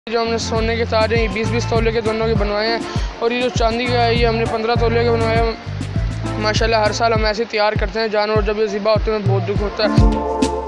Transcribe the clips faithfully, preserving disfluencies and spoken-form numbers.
जो हमने सोने के ताज हैं बीस बीस तोले के दोनों के बनवाए हैं, और ये जो चांदी का है ये हमने पंद्रह तोले के बनवाए हैं। माशाल्लाह हर साल हम ऐसे तैयार करते हैं जानवर, जब ये ज़िबा होते हैं बहुत दुख होता है।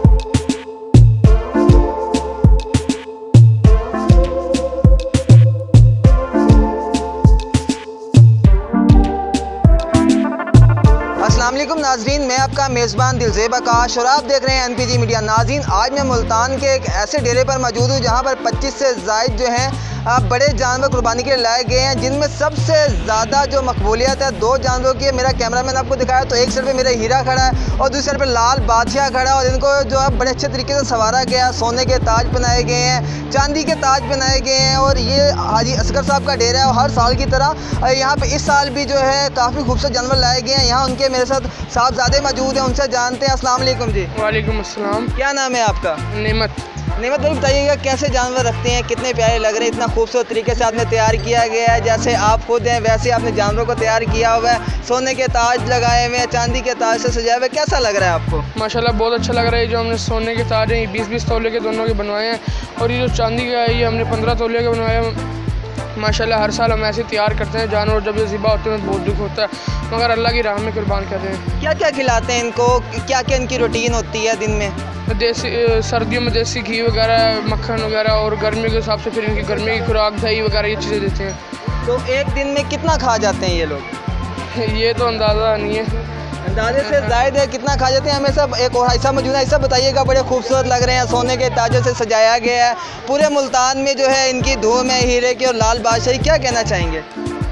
अस्सलाम वालेकुम नाज़रीन, मैं आपका मेज़बान दिलज़ेब आकाश और आप देख रहे हैं एन पी जी मीडिया। नाज़रीन, आज मैं मुल्तान के एक ऐसे डेरे पर मौजूद हूँ जहाँ पर पच्चीस से ज़ायद जो हैं बड़े जानवर कुर्बानी के लिए लाए गए हैं, जिनमें सबसे ज़्यादा जो मकबूलियत है दो जानवरों की है। मेरा कैमरामैन आपको दिखाया तो एक साइड पे मेरा हीरा खड़ा है और दूसरी साइड पे लाल बादशाह खड़ा है, और इनको जो है बड़े अच्छे तरीके से संवारा गया। सोने के ताज बनाए गए हैं, चांदी के ताज बनाए गए हैं, और ये हाजी असगर साहब का डेरा है। और हर साल की तरह यहाँ पर इस साल भी जो है काफ़ी खूबसूरत जानवर लाए गए हैं। यहाँ उनके मेरे साथ साहबजादे मौजूद हैं, उनसे जानते हैं। अस्सलाम वालेकुम जी। वालेकुम अस्सलाम। क्या नाम है आपका? नेमत। नेमत भाई, बताइएगा कैसे जानवर रखते हैं, कितने प्यारे लग रहे हैं, इतना खूबसूरत तरीके से आपने तैयार किया गया है। जैसे आप खुद हैं वैसे आपने जानवरों को तैयार किया हुआ है, सोने के ताज लगाए हुए हैं, चांदी के ताज से सजाए हुए। कैसा लग रहा है आपको? माशाल्लाह बहुत अच्छा लग रहा है। जो हमने सोने के ताज हैं बीस बीस तोले के दोनों के बनवाए हैं, और ये जो चांदी का है ये हमने पंद्रह तोले के बनवाए हैं। माशाल्लाह हर साल हम ऐसे तैयार करते हैं जानवर, जब ये ज़िबा होते हैं बहुत दुख होता है, मगर अल्लाह की राह में कुर्बान करते हैं। क्या क्या खिलाते हैं इनको, क्या क्या इनकी रूटीन होती है दिन में? देसी सर्दियों में देसी घी वगैरह, मक्खन वगैरह, और गर्मी के हिसाब से फिर इनकी गर्मी की खुराक, दही वगैरह ये चीज़ें देते हैं। तो एक दिन में कितना खा जाते हैं ये लोग? ये तो अंदाज़ा नहीं है, अंदाजे से ज़ायद है। कितना खा जाते हैं? हमें सब एक और ऐसा मौजूद है, ऐसा बताइएगा। बड़े खूबसूरत लग रहे हैं, सोने के ताजों से सजाया गया है। पूरे मुल्तान में जो है इनकी धूम है, हीरे की और लाल बादशाही। क्या कहना चाहेंगे?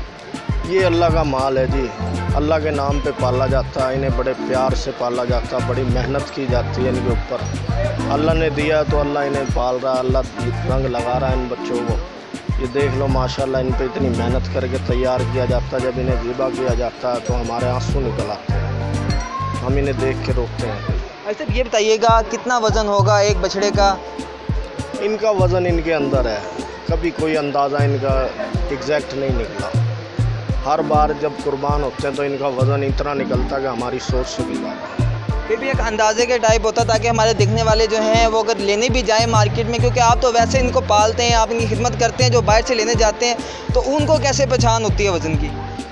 ये अल्लाह का माल है जी, अल्लाह के नाम पे पाला जाता है, इन्हें बड़े प्यार से पाला जाता है, बड़ी मेहनत की जाती है इनके ऊपर। अल्लाह ने दिया तो अल्लाह इन्हें पाल रहा है, अल्लाह रंग लगा रहा है इन बच्चों को। ये देख लो माशाल्लाह, इन पे इतनी मेहनत करके तैयार किया जाता है। जब इन्हें ज़िबा किया जाता है तो हमारे आंसू निकल आते हैं, हम इन्हें देख के रोकते हैं। ऐसे ये बताइएगा कितना वज़न होगा एक बछड़े का? इनका वज़न इनके अंदर है, कभी कोई अंदाज़ा इनका एग्जैक्ट नहीं निकला। हर बार जब कुर्बान होते हैं तो इनका वज़न इतना निकलता है कि हमारी सोच से भी ज़्यादा। फिर भी एक अंदाजे के टाइप होता ताकि हमारे देखने वाले जो हैं वो अगर लेने भी जाएं मार्केट में, क्योंकि आप तो वैसे इनको पालते हैं, आप इनकी खिदमत करते हैं, जो बाहर से लेने जाते हैं तो उनको कैसे पहचान होती है वज़न की?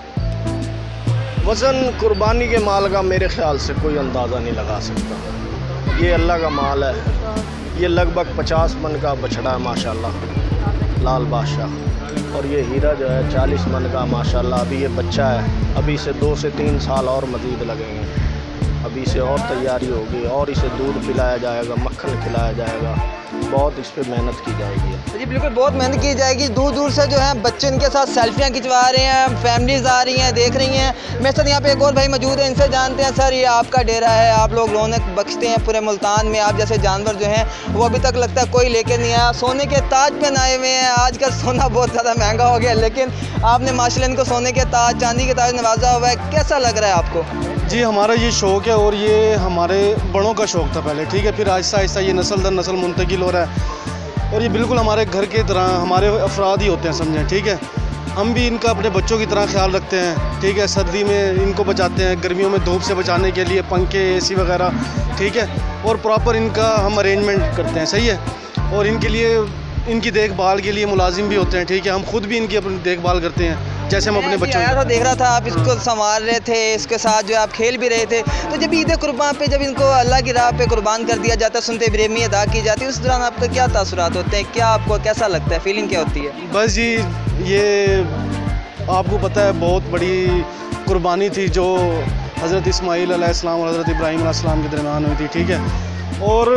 वज़न कुर्बानी के माल का मेरे ख़्याल से कोई अंदाज़ा नहीं लगा सकता। ये अल्लाह का माल है। ये लगभग पचास मन का बछड़ा है माशाल्लाह, लाल बादशाह। और ये हीरा जो है चालीस मन का माशाल्लाह। अभी ये बच्चा है, अभी इसे दो से तीन साल और मज़ीद लगेंगे। अभी इसे और तैयारी होगी, और इसे दूध पिलाया जाएगा, मक्खन खिलाया जाएगा, बहुत इस पर मेहनत की जाएगी। जी बिल्कुल, बहुत मेहनत की जाएगी। दूर दूर से जो है बच्चे इनके साथ सेल्फियाँ खिंचवा रहे हैं, फैमिलीज़ आ रही हैं, देख रही हैं। मेरे साथ यहाँ पे एक और भाई मौजूद है, इनसे जानते हैं। सर, ये आपका डेरा है, आप लोग रौनक बख्शते हैं पूरे मुल्तान में। आप जैसे जानवर जो हैं वो अभी तक लगता है कोई लेके नहीं आया। सोने के ताज पहनाए हुए हैं, आज का सोना बहुत ज़्यादा महंगा हो गया, लेकिन आपने माशाल्लाह इनको सोने के ताज, चांदी के ताज नवाजा हुआ है। कैसा लग रहा है आपको? जी, हमारा ये शौक़ है, और ये हमारे बड़ों का शौक़ था पहले, ठीक है। फिर आहिस्ता आहिस्ता ये नस्ल दर नस्ल मुंतकिल हो रहा है, और ये बिल्कुल हमारे घर की तरह हमारे अफराद ही होते हैं, समझें, ठीक है। हम भी इनका अपने बच्चों की तरह ख्याल रखते हैं, ठीक है। सर्दी में इनको बचाते हैं, गर्मियों में धूप से बचाने के लिए पंखे, एसी वगैरह, ठीक है। और प्रॉपर इनका हम अरेंजमेंट करते हैं, सही है। और इनके लिए, इनकी देखभाल के लिए मुलाजिम भी होते हैं, ठीक है। हम खुद भी इनकी अपनी देखभाल करते हैं, जैसे हम अपने बच्चों को देख रहा था। आप इसको संभाल रहे थे, इसके साथ जो आप खेल भी रहे थे। तो जब ईद कुर्बान पे जब इनको अल्लाह की राह पे कुर्बान कर दिया जाता है, सुनते इब्राहिमी अदा की जाती है, उस दौरान आपका क्या तासुरात होते हैं? क्या आपको कैसा लगता है, फीलिंग क्या होती है? बस जी, ये आपको पता है बहुत बड़ी कुर्बानी थी जो हज़रत इस्माईल अलैहिस्सलाम और हज़रत इब्राहीम अलैहिस्सलाम के दरमियान हुई थी, ठीक है। और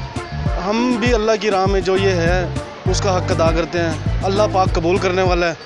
हम भी अल्लाह की राह में जो ये है उसका हक़ अदा करते हैं। अल्लाह पाक कबूल करने वाला है,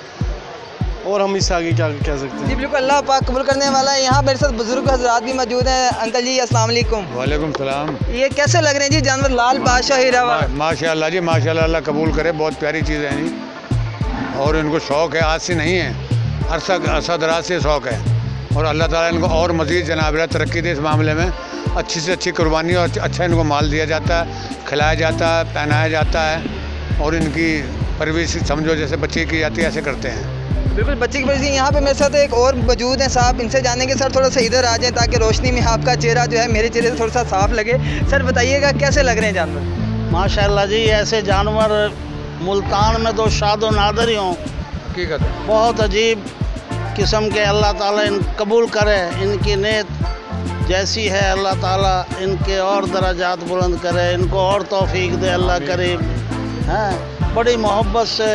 और हम इससे आगे क्या कह सकते हैं? जी बिल्कुल, अल्लाह पाक कबूल करने वाला है। यहाँ मेरे साथ बुजुर्ग हजरात भी मौजूद हैं। अंकल जी अस्सलाम वालेकुम। वालेकुम सलाम। ये कैसे लग रहे हैं जी जानवर, लाल बादशाह हीरा? मा, माशाल्लाह जी, माशाल्लाह, अल्लाह कबूल करे, बहुत प्यारी चीज़ है जी। और इनको शौक़ है, आज से नहीं है, अरसा अरसा दराज से शौक़ है, और अल्लाह ताला इनको और मज़ीद जनाब तरक्की दे इस मामले में। अच्छी से अच्छी कुर्बानी और अच्छा इनको माल दिया जाता है, खिलाया जाता है, पहनाया जाता है, और इनकी परवरिश समझो जैसे बच्चे की जाती है, ऐसे करते हैं। बिल्कुल, बच्चे की वजह। यहाँ पे मेरे साथ एक और मौजूद हैं साहब, इनसे जानेंगे। सर, थोड़ा सा इधर आ जाएं ताकि रोशनी में आपका चेहरा जो है मेरे चेहरे से थोड़ा सा साफ लगे। सर बताइएगा कैसे लग रहे हैं जानवर? माशाल्लाह जी, ऐसे जानवर मुल्तान में तो शादो नादर ही हों। हकीकत है। बहुत अजीब किस्म के अल्लाह ताला इन कबूल करे, इनकी नेत जैसी है अल्लाह ताला इनके और दराजात बुलंद करे, इनको और तौफीक दे अल्लाह करीम। हैं बड़ी मोहब्बत से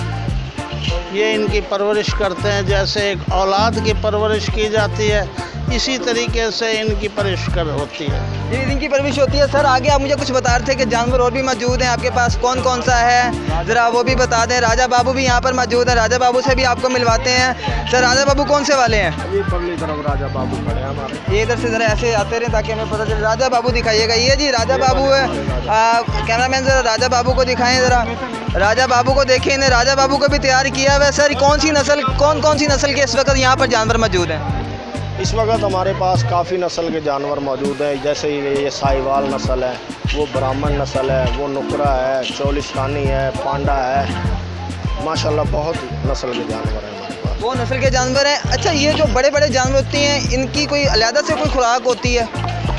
ये इनकी परवरिश करते हैं, जैसे एक औलाद की परवरिश की जाती है इसी तरीके से इनकी परवरिश कर होती है। ये इनकी परवरिश होती है। सर आगे आप मुझे कुछ बता रहे थे कि जानवर और भी मौजूद हैं आपके पास, कौन कौन सा है ज़रा वो भी बता दें। राजा बाबू भी यहाँ पर मौजूद है, राजा बाबू से भी आपको मिलवाते हैं। सर राजा बाबू कौन से वाले हैं? ये पगली तरफ राजा बाबू खड़े हैं हमारे। ये इधर से ज़रा ऐसे आते रहे ताकि हमें पता चले। राजा बाबू दिखाइएगा, ये जी राजा बाबू है। कैमरामैन ज़रा राजा बाबू को दिखाएं, ज़रा राजा बाबू को देखें। इन्हें राजा बाबू को भी तैयार किया हुआ है। सर कौन सी नस्ल कौन कौन सी नस्ल के इस वक्त यहाँ पर जानवर मौजूद हैं? इस वक्त हमारे पास काफ़ी नस्ल के जानवर मौजूद हैं, जैसे ये साहिवाल नस्ल है, वो ब्राह्मण नस्ल है, वो नुकरा है, चौलिस्तानी है, पांडा है। माशाल्लाह बहुत नस्ल के जानवर हैं हमारे पास। वो नस्ल के जानवर हैं। अच्छा ये जो बड़े बड़े जानवर होते हैं इनकी कोई अलग से कोई खुराक होती है?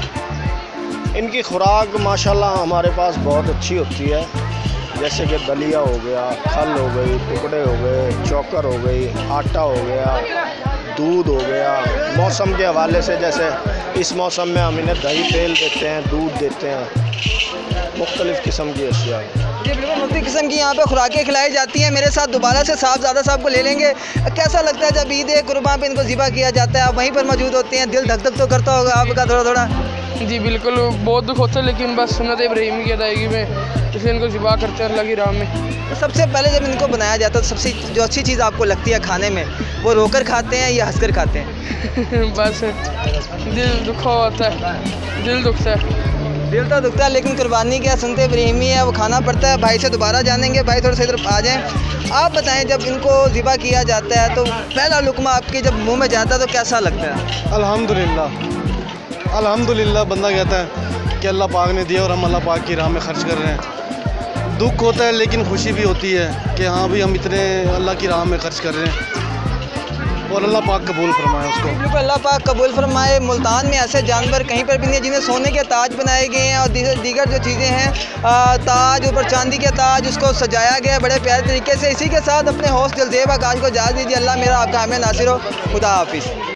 इनकी खुराक माशाल्लाह हमारे पास बहुत अच्छी होती है, जैसे कि दलिया हो गया, खल हो गई, टुकड़े हो गए, चोकर हो गई, आटा हो गया, दूध हो गया। मौसम के हवाले से जैसे इस मौसम में हम इन्हें दही तेल देते हैं, दूध देते हैं, मुख्तलिफ़ किस्म की अशिया है। जी बिल्कुल मुख्तलिफ़ किस्म की यहाँ पे खुराकें खिलाई जाती हैं। मेरे साथ दोबारा से साहब ज़्यादा साहब को ले लेंगे। कैसा लगता है जब ईद कुर्बान पे इनको ज़िबा किया जाता है, आप वहीं पर मौजूद होते हैं, दिल धक धक तो करता होगा आपका थोड़ा थोड़ा? जी बिल्कुल बहुत दुख होता है, लेकिन बस सुन्नत इब्राहिमी की अदायगी में इसलिए इनको ज़िबा करते हैं अल्लाह की राह में। तो सबसे पहले जब इनको बनाया जाता है तो सबसे जो अच्छी चीज़ आपको लगती है खाने में, वो रोकर खाते हैं या हंसकर खाते हैं? बस दिल दुखा होता है, दिल दुखता है। दिल तो दुखता है लेकिन कुर्बानी क्या सुनते इब्राहिमी है, वो खाना पड़ता है। भाई से दोबारा जानेंगे। भाई थोड़ा सा इधर आ जाएँ। आप बताएं जब इनको ज़िबा किया जाता है तो पहला लुकमा आपके जब मुँह में जाता है तो कैसा लगता है? अल्हम्दुलिल्लाह अल्हम्दुलिल्लाह बंदा कहता है कि अल्लाह पाक ने दिया और हम अल्लाह पाक की राह में ख़र्च कर रहे हैं। दुख होता है लेकिन खुशी भी होती है कि हाँ भी हम इतने अल्लाह की राह में ख़र्च कर रहे हैं और अल्लाह पाक कबूल फरमाए उसको। बिल्कुल अल्लाह पाक कबूल फरमाए। मुल्तान में ऐसे जानवर कहीं पर भी नहीं जिन्हें सोने के ताज बनाए गए हैं और दीगर जो चीज़ें हैं, ताज ऊपर चांदी के ताज उसको सजाया गया है बड़े प्यारे तरीके से। इसी के साथ अपने होस्ट दिलजेब आकाश को इजाज़त दीजिए। अल्लाह मेरा आपका हमें नासिर हो। खुदा हाफिज़।